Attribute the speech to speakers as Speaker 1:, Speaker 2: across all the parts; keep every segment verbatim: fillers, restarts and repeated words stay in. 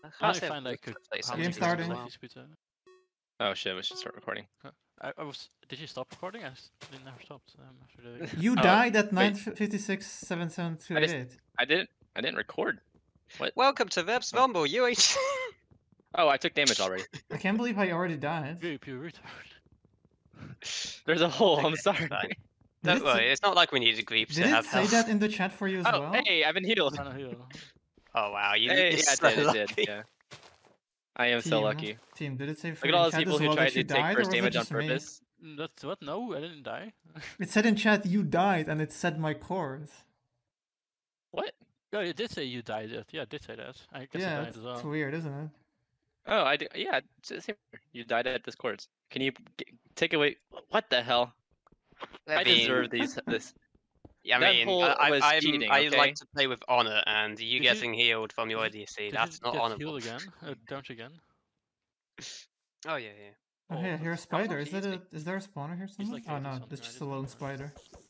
Speaker 1: I only find like a
Speaker 2: Game starting.
Speaker 3: Oh shit, we should start recording.
Speaker 1: I, I was. Did you stop recording? I s- didn't never stopped. Um, after the...
Speaker 2: You
Speaker 3: Oh,
Speaker 2: died at
Speaker 3: wait.
Speaker 2: nine fifty-six seven seven two eight eight.
Speaker 3: I didn't. I didn't record. What?
Speaker 4: Welcome to Webs Rumble, U H.
Speaker 3: Oh, I took damage already.
Speaker 2: I can't believe I already died.
Speaker 1: Very pure retard.
Speaker 3: There's a hole. I'm
Speaker 4: Okay,
Speaker 3: sorry.
Speaker 4: fine.
Speaker 2: Did
Speaker 4: Don't
Speaker 2: it
Speaker 4: worry,
Speaker 2: say-
Speaker 4: it's not like we need a grief to
Speaker 2: Did it
Speaker 4: have
Speaker 2: say
Speaker 4: health.
Speaker 2: that in the chat for you as
Speaker 3: Oh,
Speaker 2: well?
Speaker 3: hey, I've been healed.
Speaker 1: I don't heal.
Speaker 4: Oh wow, you,
Speaker 3: Hey,
Speaker 4: you're
Speaker 3: yeah,
Speaker 4: so
Speaker 3: it did. It
Speaker 4: lucky.
Speaker 3: did. Yeah. I am
Speaker 2: Team,
Speaker 3: so lucky.
Speaker 2: Team, did it say for
Speaker 3: Look at all
Speaker 2: in
Speaker 3: those
Speaker 2: chat
Speaker 3: people
Speaker 2: as
Speaker 3: who
Speaker 2: well
Speaker 3: tried
Speaker 2: that you
Speaker 3: to take
Speaker 2: died,
Speaker 3: first
Speaker 2: or was it
Speaker 3: damage on
Speaker 2: just me?
Speaker 3: purpose.
Speaker 1: That's what? No, I didn't die.
Speaker 2: It said in chat you died, and it said my cores.
Speaker 3: What?
Speaker 1: No, it did say you died. It. Yeah, it did say that. I guess
Speaker 2: Yeah,
Speaker 1: I died
Speaker 2: it's,
Speaker 1: as well.
Speaker 2: it's weird, isn't it?
Speaker 3: Oh, I do. Yeah, it's the same. You died at Discords. Can you g take away? What the hell? I,
Speaker 4: I mean,
Speaker 3: deserve these. This.
Speaker 4: Yeah, I
Speaker 3: that
Speaker 4: mean,
Speaker 3: hole
Speaker 4: I,
Speaker 3: was
Speaker 4: I, I'm,
Speaker 3: cheating,
Speaker 4: I
Speaker 3: okay?
Speaker 4: like to play with honor, and you
Speaker 1: Did you-
Speaker 4: getting healed from your A D C,
Speaker 1: Did
Speaker 4: that's
Speaker 1: you
Speaker 4: not
Speaker 1: get
Speaker 4: honorable.
Speaker 1: healed again? Uh, don't you again?
Speaker 4: Oh yeah, yeah.
Speaker 2: Oh,
Speaker 1: Oh,
Speaker 2: hey, I hear a
Speaker 1: that's-
Speaker 2: spider.
Speaker 4: not
Speaker 2: Is that
Speaker 4: easy.
Speaker 2: a is there a spawner here somewhere?
Speaker 1: like
Speaker 2: Oh
Speaker 1: eighty
Speaker 2: no,
Speaker 1: something,
Speaker 2: it's
Speaker 1: I
Speaker 2: just a
Speaker 1: didn't
Speaker 2: lone
Speaker 1: know.
Speaker 2: spider.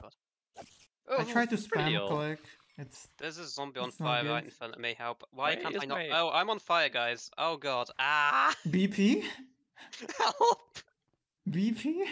Speaker 4: Oh,
Speaker 2: I tried to
Speaker 3: pretty
Speaker 2: spam
Speaker 3: old.
Speaker 2: click. It's
Speaker 4: There's a zombie on
Speaker 2: It's not
Speaker 4: fire right
Speaker 2: good.
Speaker 4: in front of me. Help! Why
Speaker 3: Why
Speaker 4: can't
Speaker 3: is
Speaker 4: I not?
Speaker 3: my-
Speaker 4: Oh, I'm on fire, guys. Oh god. Ah!
Speaker 2: B P?
Speaker 4: Help!
Speaker 2: B P?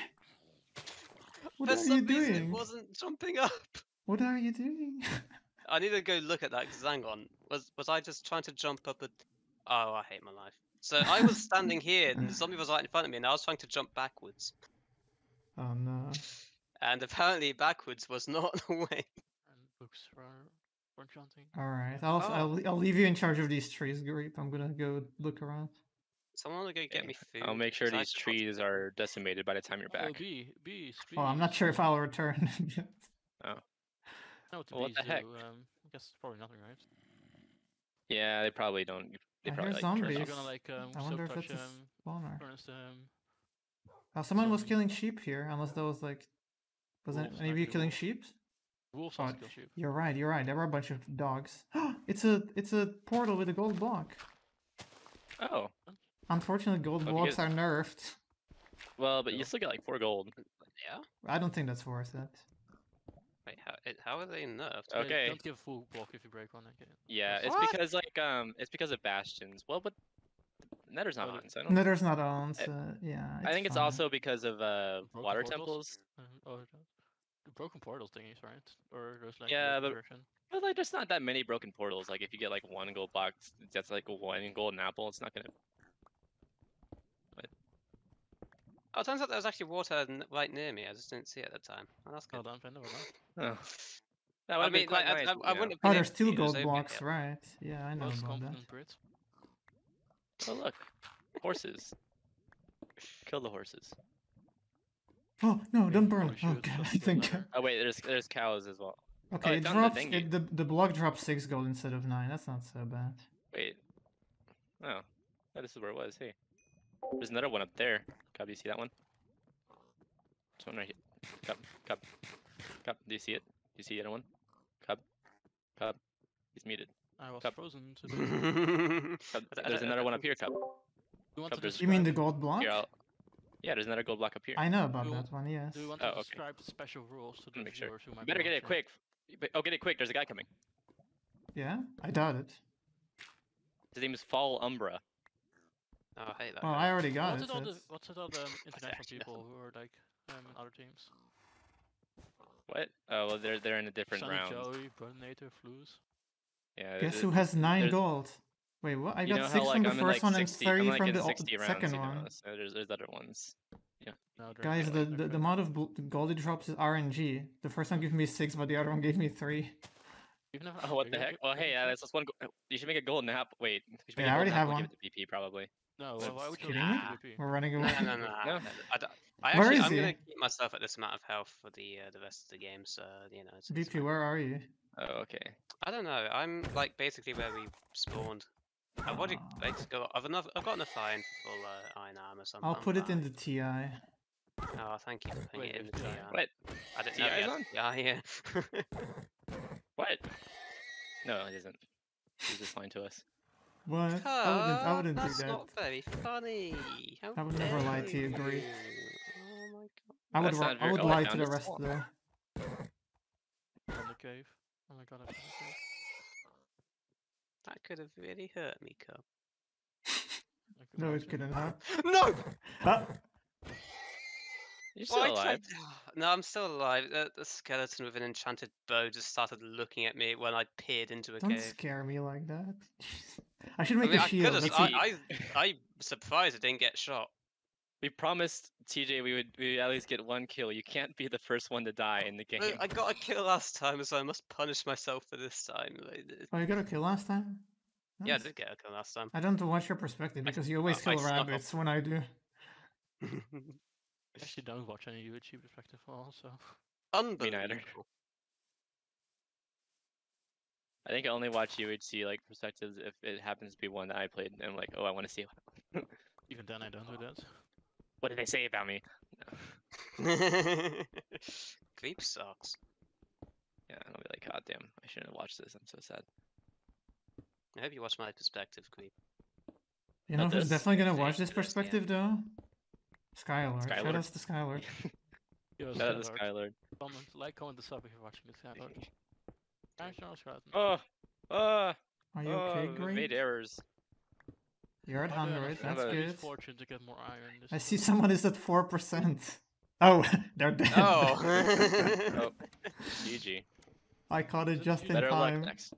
Speaker 2: What
Speaker 4: For
Speaker 2: are
Speaker 4: some
Speaker 2: you
Speaker 4: reason,
Speaker 2: doing?
Speaker 4: it wasn't jumping up.
Speaker 2: What are you doing?
Speaker 4: I need to go look at that. Cause hang on. Was was I just trying to jump up? A... Oh, I hate my life. So I was standing here, and the zombie was right in front of me, and I was trying to jump backwards.
Speaker 2: Oh no.
Speaker 4: And apparently, backwards was not the way.
Speaker 1: And books for for chanting.
Speaker 2: Alright, I'll,
Speaker 4: Oh.
Speaker 2: I'll I'll leave you in charge of these trees, Greep. I'm gonna go look around.
Speaker 4: Someone wanna go get
Speaker 3: Okay,
Speaker 4: me food.
Speaker 3: I'll make sure
Speaker 4: 'cause I
Speaker 3: these
Speaker 4: just want to-
Speaker 3: trees are decimated by the time you're
Speaker 1: Oh,
Speaker 3: back.
Speaker 1: B, B,
Speaker 2: Oh, I'm not sure if I'll return.
Speaker 1: No, what the
Speaker 3: Well, what
Speaker 1: bees
Speaker 3: the heck?
Speaker 1: do. Um, I guess it's probably nothing, right?
Speaker 3: Yeah, they probably don't. They
Speaker 2: I
Speaker 3: probably
Speaker 2: hear
Speaker 3: like turn
Speaker 2: zombies.
Speaker 1: You're
Speaker 3: off.
Speaker 1: gonna like um,
Speaker 2: I wonder
Speaker 1: silk
Speaker 2: if
Speaker 1: touch
Speaker 2: it's a
Speaker 1: um,
Speaker 2: spawner.
Speaker 1: furnace um,
Speaker 2: Oh, someone was
Speaker 1: some
Speaker 2: killing sheep here, unless that was like... Wasn't
Speaker 1: wolves
Speaker 2: any of you
Speaker 1: actually
Speaker 2: killing
Speaker 1: wolves.
Speaker 2: sheep?
Speaker 1: wolves
Speaker 2: Oh,
Speaker 1: also kill sheep.
Speaker 2: You're right, you're right. There were a bunch of dogs. it's a it's a portal with a gold block.
Speaker 3: Oh,
Speaker 2: Unfortunately, gold
Speaker 3: Oh, if you
Speaker 2: blocks
Speaker 3: get-
Speaker 2: are nerfed.
Speaker 3: well, but you
Speaker 1: No.
Speaker 3: still get like four gold.
Speaker 4: Yeah.
Speaker 2: I don't think that's worth it.
Speaker 4: Wait, how? It, how are they nerfed?
Speaker 1: Yeah,
Speaker 3: Okay.
Speaker 1: Don't give full block if you break one. Okay.
Speaker 3: Yeah, it's
Speaker 4: What?
Speaker 3: because like um, it's because of bastions. Well, but Nether's not
Speaker 1: Oh,
Speaker 3: on, so I don't.
Speaker 2: Nether's not on,
Speaker 3: I-
Speaker 2: so yeah.
Speaker 3: I think it's
Speaker 2: fine.
Speaker 3: also because of uh
Speaker 1: Broken
Speaker 3: water
Speaker 1: portals?
Speaker 3: temples.
Speaker 1: Um, oh, the- the broken portals thingies, right? Or there's like
Speaker 3: Yeah,
Speaker 1: a
Speaker 3: but-
Speaker 1: version.
Speaker 3: But like, there's not that many broken portals. Like, if you get like one gold box, that's like one golden apple. It's not gonna.
Speaker 4: Oh, it turns out there was actually water n- right near me. I just didn't see it at the time. Oh, that's good.
Speaker 1: Well done, Panda, well done.
Speaker 3: Oh. That
Speaker 4: I
Speaker 3: would
Speaker 4: mean,
Speaker 3: be quite
Speaker 4: like, I,
Speaker 3: nice.
Speaker 4: I, I
Speaker 3: you know.
Speaker 4: wouldn't have
Speaker 2: Oh,
Speaker 4: been
Speaker 2: there's
Speaker 4: able to
Speaker 2: two
Speaker 4: see it, it was
Speaker 2: gold
Speaker 4: open
Speaker 2: blocks,
Speaker 4: here.
Speaker 2: right? Yeah, I know
Speaker 1: Most
Speaker 2: about that.
Speaker 1: confident Brit.
Speaker 3: Oh look, horses. Kill the horses.
Speaker 2: Oh no! Don't
Speaker 1: Okay,
Speaker 2: burn!
Speaker 1: probably
Speaker 2: Oh
Speaker 1: should,
Speaker 2: god, I
Speaker 1: just for
Speaker 2: think.
Speaker 1: another-
Speaker 3: Oh wait, there's there's cows as well.
Speaker 2: Okay,
Speaker 3: I
Speaker 2: it
Speaker 3: found the
Speaker 2: drops.
Speaker 3: dinghy.
Speaker 2: It, the the block drops six gold instead of nine. That's not so bad.
Speaker 3: Wait. Oh, oh, this is where it was. Hey, there's another one up there. Cub, do you see that one? This one right here. Cub, Cub, Cub. Do you see it? Do you see the other one? Cub, Cub. He's muted.
Speaker 1: I was
Speaker 3: Cup.
Speaker 1: frozen to the...
Speaker 3: Cub,
Speaker 4: I don't- I
Speaker 3: there's
Speaker 4: don't-
Speaker 3: another
Speaker 4: I
Speaker 3: one up here, Cub.
Speaker 1: Do you want
Speaker 3: Cub,
Speaker 1: to
Speaker 3: there's-
Speaker 2: You mean the
Speaker 1: describe-
Speaker 2: gold block?
Speaker 3: Here, I'll... Yeah, there's another gold block up here.
Speaker 2: I know about
Speaker 1: Do-
Speaker 2: that one. Yes.
Speaker 1: Do you want
Speaker 3: Oh,
Speaker 1: to
Speaker 3: okay.
Speaker 1: describe special rules to the
Speaker 3: Make sure.
Speaker 1: viewers who might
Speaker 3: You
Speaker 1: be
Speaker 3: better get it
Speaker 1: watching?
Speaker 3: quick. But- Oh, get it quick. There's a guy coming.
Speaker 2: Yeah, I doubt it.
Speaker 3: His name is Fall Umbra.
Speaker 4: Oh, I hate that.
Speaker 2: Well,
Speaker 4: guy.
Speaker 2: I already got
Speaker 1: What's
Speaker 2: it.
Speaker 1: it all
Speaker 2: so
Speaker 1: the
Speaker 2: it's-
Speaker 1: What's it all the um, international
Speaker 4: actually
Speaker 1: people who are like um, in other teams?
Speaker 3: What? Oh, well, they're they're in a different
Speaker 1: Sunny
Speaker 3: round.
Speaker 1: Joey, Burnator, Flus.
Speaker 3: Yeah.
Speaker 2: Guess
Speaker 3: th-
Speaker 2: who has nine
Speaker 3: there's-
Speaker 2: gold? Wait, what? I
Speaker 3: you
Speaker 2: got
Speaker 3: know
Speaker 2: six
Speaker 3: how, like,
Speaker 2: from the
Speaker 3: I'm in,
Speaker 2: first
Speaker 3: like,
Speaker 2: one and
Speaker 3: sixty, I'm,
Speaker 2: thirty
Speaker 3: like,
Speaker 2: from
Speaker 3: in
Speaker 2: the o-
Speaker 3: sixty rounds,
Speaker 2: second
Speaker 3: you know,
Speaker 2: one.
Speaker 3: So there's there's other ones.
Speaker 1: No, they're
Speaker 2: Guys,
Speaker 1: not
Speaker 2: the,
Speaker 1: like
Speaker 2: the,
Speaker 1: they're
Speaker 2: the
Speaker 1: good.
Speaker 2: amount of bl- gold it drops is R N G. The first one gave me six, but the other one gave me three.
Speaker 1: You've never
Speaker 3: Oh, what
Speaker 1: you
Speaker 3: the
Speaker 1: have
Speaker 3: heck?
Speaker 1: it-
Speaker 3: Well,
Speaker 1: you
Speaker 3: hey,
Speaker 1: have
Speaker 3: uh,
Speaker 1: it?
Speaker 3: that's just one. Go- you should make a golden apple. Wait. You should make
Speaker 2: Yeah, I
Speaker 3: a
Speaker 2: already
Speaker 3: golden
Speaker 2: have
Speaker 3: apple,
Speaker 2: one.
Speaker 3: Give it to B P probably.
Speaker 1: No,
Speaker 2: That's
Speaker 1: why would you
Speaker 2: kidding
Speaker 1: give
Speaker 2: me?
Speaker 1: it to B P?
Speaker 2: We're running
Speaker 4: No,
Speaker 2: away.
Speaker 4: no, no.
Speaker 3: No.
Speaker 4: I, don't- I
Speaker 2: Where
Speaker 4: actually,
Speaker 2: is
Speaker 4: I'm
Speaker 2: he?
Speaker 4: gonna keep myself at this amount of health for the uh, the rest of the game. So you know, it's, it's
Speaker 2: B P,
Speaker 4: fine.
Speaker 2: where are you?
Speaker 3: Oh, okay.
Speaker 4: I don't know. I'm like basically where we spawned. I've already like got. I've enough. I've got enough iron for full uh, iron armor. So I'm,
Speaker 2: I'll
Speaker 4: I'm
Speaker 2: put it in
Speaker 4: fine.
Speaker 2: the T I.
Speaker 4: Oh, thank you for putting
Speaker 1: Wait,
Speaker 4: it in the
Speaker 1: if
Speaker 4: T
Speaker 1: you-
Speaker 4: R.
Speaker 3: What?
Speaker 4: I didn't
Speaker 3: T
Speaker 4: know.
Speaker 3: I is
Speaker 4: Yeah,
Speaker 3: on?
Speaker 4: yeah, yeah.
Speaker 3: What? No, it isn't. He's just lying to us.
Speaker 2: What? I wouldn't, I wouldn't do
Speaker 4: That's
Speaker 2: that.
Speaker 4: not very funny. How
Speaker 2: I would never lie
Speaker 4: dare
Speaker 2: to you, Greek.
Speaker 4: Oh my god.
Speaker 2: I would,
Speaker 3: That's
Speaker 2: ri-
Speaker 3: not
Speaker 2: I
Speaker 3: very-
Speaker 2: would
Speaker 3: oh, I
Speaker 2: lie to
Speaker 3: found
Speaker 2: the
Speaker 3: a
Speaker 2: rest
Speaker 3: swamp.
Speaker 2: though.
Speaker 1: From the cave. Oh my god, I found the cave.
Speaker 4: That could have really hurt me, Cup.
Speaker 1: Like a
Speaker 2: No,
Speaker 1: mouse
Speaker 2: it
Speaker 1: game.
Speaker 2: couldn't have.
Speaker 4: No!
Speaker 2: Ah,
Speaker 3: You're still
Speaker 4: Why
Speaker 3: alive.
Speaker 4: tried- No, I'm still alive. The, the skeleton with an enchanted bow just started looking at me when I peered into a
Speaker 2: don't
Speaker 4: cave.
Speaker 2: scare me like that. I should
Speaker 4: I
Speaker 2: make
Speaker 4: mean,
Speaker 2: a
Speaker 4: I could
Speaker 2: shield.
Speaker 4: have.
Speaker 2: That's
Speaker 4: I,
Speaker 2: it.
Speaker 3: it.
Speaker 4: I, I'm surprised I didn't get shot.
Speaker 3: We promised T J we would we would at least get one kill. You can't be the first one to die in the game.
Speaker 4: Look, I got a kill last time, so I must punish myself for this time. Like, it-
Speaker 2: Oh, you got a kill last time?
Speaker 4: Yeah, I
Speaker 2: Nice.
Speaker 4: did get a kill last time.
Speaker 2: I don't watch your perspective
Speaker 3: I-
Speaker 2: because you always
Speaker 4: uh, I
Speaker 2: kill
Speaker 4: snuck off.
Speaker 2: rabbits when I do.
Speaker 1: I actually don't watch any U H C perspective at all, so
Speaker 4: Unbelievable.
Speaker 3: I think I only watch U H C like perspectives if it happens to be one that I played and I'm like, oh, I want to see what,
Speaker 1: even then I don't do that.
Speaker 3: what did they say about me.
Speaker 4: Creep sucks.
Speaker 3: Yeah, and I'll be like, god damn, I shouldn't have watched this. I'm so sad.
Speaker 4: I hope you watch my perspective, Creep.
Speaker 2: You know
Speaker 3: Not
Speaker 2: who's
Speaker 3: this.
Speaker 2: definitely gonna
Speaker 3: Same,
Speaker 2: watch this
Speaker 3: I understand.
Speaker 2: perspective though? Skylord. Shout
Speaker 3: Skylord.
Speaker 2: outs to Skylord.
Speaker 1: Yo,
Speaker 3: Shout out to
Speaker 1: Skylord.
Speaker 3: Skylord.
Speaker 1: Comment, like, comment this up if you're watching this Skylord. Thanks, Charles Stratton.
Speaker 3: Oh, oh,
Speaker 2: Are you
Speaker 3: oh,
Speaker 2: okay,
Speaker 3: we
Speaker 2: Great?
Speaker 3: made errors.
Speaker 2: You're at
Speaker 1: Oh, yeah,
Speaker 2: hundred,
Speaker 1: I
Speaker 2: that's
Speaker 3: about-
Speaker 1: use
Speaker 2: good.
Speaker 1: fortune to get more iron. This
Speaker 2: I
Speaker 1: is
Speaker 2: see
Speaker 1: not-
Speaker 2: someone is at four percent. Oh, they're dead.
Speaker 4: Oh.
Speaker 3: Oh, G G.
Speaker 2: I caught it just in
Speaker 3: Better luck
Speaker 2: time.
Speaker 3: next.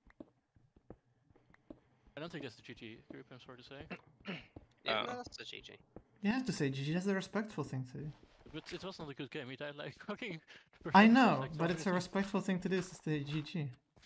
Speaker 1: I don't think that's the G G group, I'm sorry to say.
Speaker 4: Yeah,
Speaker 3: Oh.
Speaker 4: no, that's a G G.
Speaker 2: You have to say G G, that's the respectful thing to do.
Speaker 1: But it was not a good game. He died like fucking.
Speaker 2: I
Speaker 1: percent,
Speaker 2: know,
Speaker 1: like
Speaker 2: but it's a
Speaker 1: twelve
Speaker 2: respectful thing to do, is to say G G.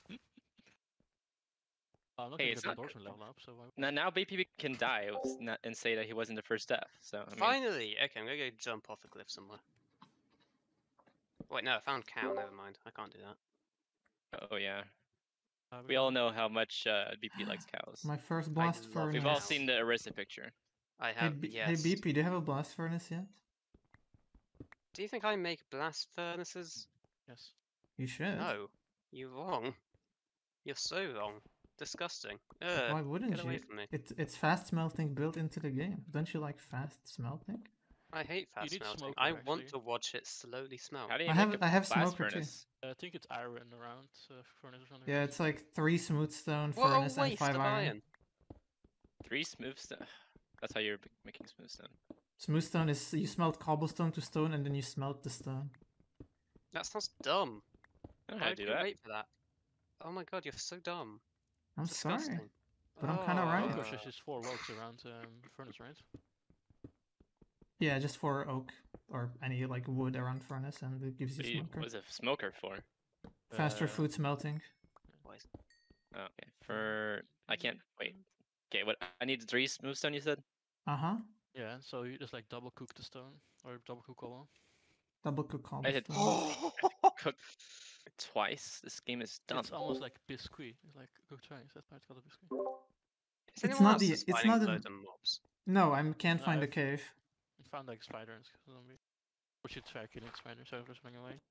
Speaker 1: I'm not
Speaker 3: Hey,
Speaker 1: gonna
Speaker 3: it's
Speaker 1: get
Speaker 3: not
Speaker 1: my Dorsman level up, so I...
Speaker 3: Now, now B P can die with- not- and say that he wasn't the first death. So I mean,
Speaker 4: Finally! Okay, I'm gonna go jump off a cliff somewhere. Wait, no, I found cow, never mind. I can't do that.
Speaker 3: oh yeah,
Speaker 1: Uh,
Speaker 3: we all know how much uh, B P likes cows.
Speaker 2: My first blast
Speaker 4: love
Speaker 2: furnace.
Speaker 3: We've all
Speaker 4: Nice.
Speaker 3: seen the Arista picture.
Speaker 4: I
Speaker 2: Hey,
Speaker 4: have,
Speaker 2: B-
Speaker 4: yes.
Speaker 2: hey B P, do you have a blast furnace yet?
Speaker 4: Do you think I make blast furnaces?
Speaker 1: Yes.
Speaker 2: You should.
Speaker 4: No. You're wrong. You're so wrong. Disgusting.
Speaker 2: Why
Speaker 4: Ugh,
Speaker 2: wouldn't
Speaker 4: get away
Speaker 2: you?
Speaker 4: from me.
Speaker 2: It's it's fast smelting built into the game. Don't you like fast smelting?
Speaker 4: I hate fast
Speaker 1: need
Speaker 4: smelting.
Speaker 1: smoker,
Speaker 4: I want
Speaker 1: actually.
Speaker 4: to watch it slowly smelt.
Speaker 3: How do you
Speaker 2: I
Speaker 3: make
Speaker 2: have-
Speaker 3: a
Speaker 2: I have
Speaker 3: blast
Speaker 2: smoker too.
Speaker 3: furnace?
Speaker 1: Uh, I think it's iron around uh, furnace or something.
Speaker 2: Yeah, it's like three smooth stone
Speaker 4: What a
Speaker 2: furnace and
Speaker 4: waste
Speaker 2: five
Speaker 4: of
Speaker 2: iron.
Speaker 4: iron.
Speaker 3: Three smooth stone. That's how you're b- making smooth stone.
Speaker 2: Smooth stone is you smelt cobblestone to stone and then you smelt the stone.
Speaker 4: That sounds dumb.
Speaker 3: I don't know
Speaker 4: Why
Speaker 3: how to
Speaker 4: would
Speaker 3: do
Speaker 4: you
Speaker 3: that.
Speaker 4: wait for that? Oh my god, you're so dumb.
Speaker 2: I'm sorry.
Speaker 4: Disgusting.
Speaker 2: but I'm kinda right.
Speaker 1: Of course,
Speaker 4: Oh.
Speaker 1: there's just four logs around um, the furnace, right?
Speaker 2: Yeah, just for oak or any like wood around furnace and it gives
Speaker 3: What
Speaker 2: you
Speaker 3: do you-
Speaker 2: smoker.
Speaker 3: What's a smoker for?
Speaker 2: Faster
Speaker 1: Uh,
Speaker 2: food smelting.
Speaker 4: Boys.
Speaker 3: Oh, okay. For I can't wait. Okay, what I need three smooth stone. You said.
Speaker 2: Uh huh.
Speaker 1: Yeah, so you just like double cook the stone or double cook cobble.
Speaker 2: Double cook
Speaker 3: I did-
Speaker 2: cobblestone.
Speaker 3: Cook twice. This game is dumb.
Speaker 1: It's almost like biscuit. It's like cooked twice. That's why it's called a biscuit.
Speaker 4: Is
Speaker 2: It's
Speaker 4: anyone
Speaker 2: not
Speaker 4: else
Speaker 2: the-
Speaker 4: just
Speaker 2: it's
Speaker 4: fighting
Speaker 2: not a-
Speaker 4: loads of mobs?
Speaker 2: No, I can't
Speaker 1: No,
Speaker 2: find a
Speaker 1: I've-
Speaker 2: cave.
Speaker 1: I found like spider and zombie. We should try killing spider so there's running away.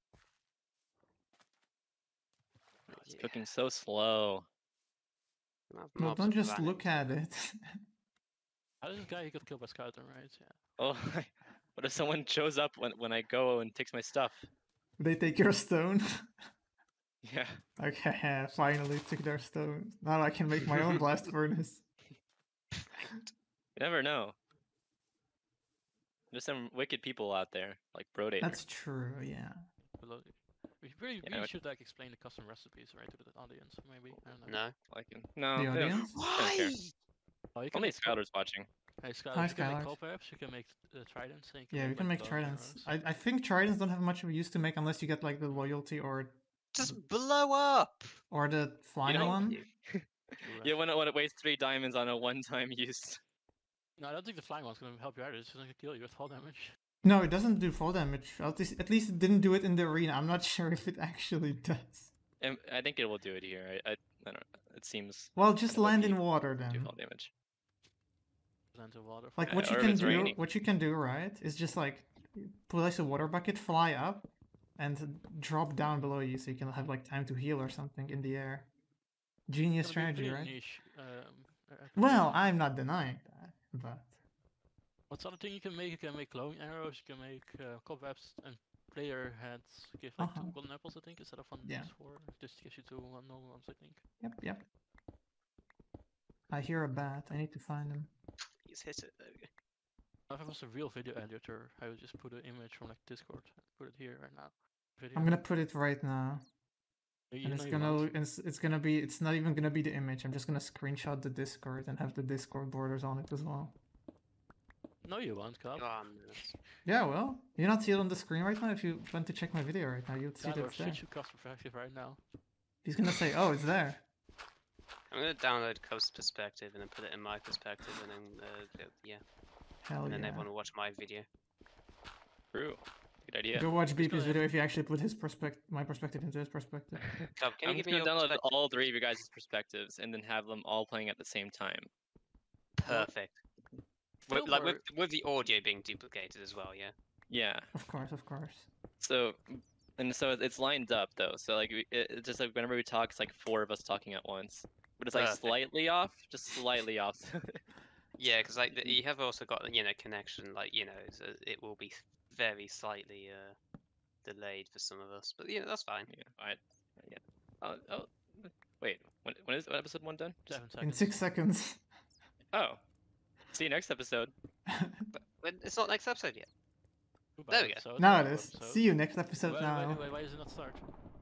Speaker 3: It's
Speaker 4: Yeah.
Speaker 3: cooking so slow.
Speaker 4: The amount of
Speaker 2: No,
Speaker 4: mobs
Speaker 2: don't
Speaker 4: are
Speaker 2: just
Speaker 4: vanishing.
Speaker 2: look at it.
Speaker 1: How did this guy he got killed by skeleton, right? Yeah.
Speaker 3: Oh, what if someone shows up when when I go and takes my stuff?
Speaker 2: They take your stone.
Speaker 3: Yeah.
Speaker 2: Okay, finally took their stone. Now I can make my own blast furnace.
Speaker 3: You never know. There's some wicked people out there, like Brodator.
Speaker 2: That's true, yeah.
Speaker 1: Below. We really,
Speaker 3: Yeah,
Speaker 1: really
Speaker 3: but-
Speaker 1: should like explain the custom recipes, right, to the audience, maybe. I don't know.
Speaker 4: No.
Speaker 3: Like, no,
Speaker 2: The
Speaker 3: they don't-
Speaker 2: audience?
Speaker 3: don't care.
Speaker 1: Oh, you can
Speaker 3: Only
Speaker 1: make co-
Speaker 3: Skylar's watching.
Speaker 1: Hey, Skylar,
Speaker 2: Hi,
Speaker 1: you can make
Speaker 2: Skylar.
Speaker 1: cobwebs, you can make uh, tridents. And you
Speaker 2: Yeah, we can
Speaker 1: like,
Speaker 2: make
Speaker 1: bows and
Speaker 2: tridents.
Speaker 1: arrows.
Speaker 2: I, I think tridents don't have much of a use to make unless you get like the loyalty or
Speaker 4: Just blow up!
Speaker 2: or the flying
Speaker 3: know-
Speaker 2: one.
Speaker 4: You.
Speaker 1: True,
Speaker 3: You
Speaker 1: actually.
Speaker 3: want to want to waste three diamonds on a one-time use?
Speaker 1: No, I don't think the flying one's gonna help you either. It's just gonna kill you with fall damage.
Speaker 2: No, it doesn't do fall damage. At least, at least it didn't do it in the arena. I'm not sure if it actually does.
Speaker 3: And I think it will do it here. I, I, I don't know. It seems
Speaker 2: Well, just
Speaker 3: Kinda
Speaker 2: land in
Speaker 3: O P.
Speaker 2: water
Speaker 3: do
Speaker 2: then.
Speaker 3: fall damage.
Speaker 1: Land of water.
Speaker 2: Like
Speaker 3: Uh,
Speaker 2: what you
Speaker 3: or if
Speaker 2: can
Speaker 3: it's
Speaker 2: do,
Speaker 3: raining.
Speaker 2: what you can do, right, is just like place a water bucket, fly up, and drop down below you, so you can have like time to heal or something in the air. Genius strategy, right?
Speaker 1: Niche, um, uh,
Speaker 2: Well,
Speaker 1: application.
Speaker 2: I'm not denying that, but
Speaker 1: What's other thing you can make? You can make glowing arrows. You can make uh, cobwebs and player heads. Give like
Speaker 2: Uh-huh.
Speaker 1: two golden apples, I think, instead of one.
Speaker 2: Yeah.
Speaker 1: Just four. Just gives you two one normal ones, I think.
Speaker 2: yep, yep. I hear a bat. I need to find him.
Speaker 4: Please hit it. There we go.
Speaker 1: If it was a real video editor, I would just put an image from like Discord, put it here right now. Video.
Speaker 2: I'm gonna put it right now.
Speaker 1: You
Speaker 2: And
Speaker 1: know
Speaker 2: it's
Speaker 1: you
Speaker 2: gonna
Speaker 1: won't.
Speaker 2: it's, it's gonna be it's not even gonna be the image. I'm just gonna screenshot the Discord and have the Discord borders on it as well.
Speaker 1: No, you won't, Cobb.
Speaker 4: Oh, man.
Speaker 2: Yeah, well, you not see it on the screen right now. If you went to check my video right now, you'd see that
Speaker 1: Tyler,
Speaker 2: it's there.
Speaker 1: switch to cost perspective right now.
Speaker 2: He's gonna say, "Oh, it's there."
Speaker 4: I'm gonna download Coast's perspective and then put it in my perspective, and then uh, go- yeah,
Speaker 2: Hell
Speaker 4: and then
Speaker 2: yeah.
Speaker 4: everyone will watch my video.
Speaker 3: True. Good idea.
Speaker 2: Go watch B P's
Speaker 1: gonna-
Speaker 2: video if you actually put his perspective, my perspective into his perspective.
Speaker 4: Cobb, can
Speaker 3: I'm
Speaker 4: you
Speaker 3: just
Speaker 4: give me
Speaker 3: gonna
Speaker 4: your
Speaker 3: download
Speaker 4: perspective?
Speaker 3: all three of your guys' perspectives and then have them all playing at the same time.
Speaker 4: Perfect. With,
Speaker 1: Feel
Speaker 4: like
Speaker 1: more-
Speaker 4: with, with the audio being duplicated as well, yeah.
Speaker 3: Yeah.
Speaker 2: Of course, of course.
Speaker 3: So, and so it's lined up though. So like, we- it, it's just like whenever we talk, it's like four of us talking at once. But it's like
Speaker 4: Perfect.
Speaker 3: slightly off, just slightly off.
Speaker 4: Yeah, because like the, you have also got you know connection, like you know so it will be very slightly uh, delayed for some of us, but you know that's fine.
Speaker 3: Yeah. Alright. Yeah. Oh, oh. Wait. When, when is when episode one done?
Speaker 1: Seven
Speaker 2: In
Speaker 1: seconds.
Speaker 2: six seconds.
Speaker 3: Oh. See you next episode.
Speaker 4: But it's not next episode yet.
Speaker 1: Goodbye,
Speaker 4: there we go.
Speaker 1: episode,
Speaker 2: Now it
Speaker 1: goodbye,
Speaker 2: is.
Speaker 1: episode.
Speaker 2: See you next episode
Speaker 1: Wait,
Speaker 2: now.
Speaker 1: wait, wait, why does it not start?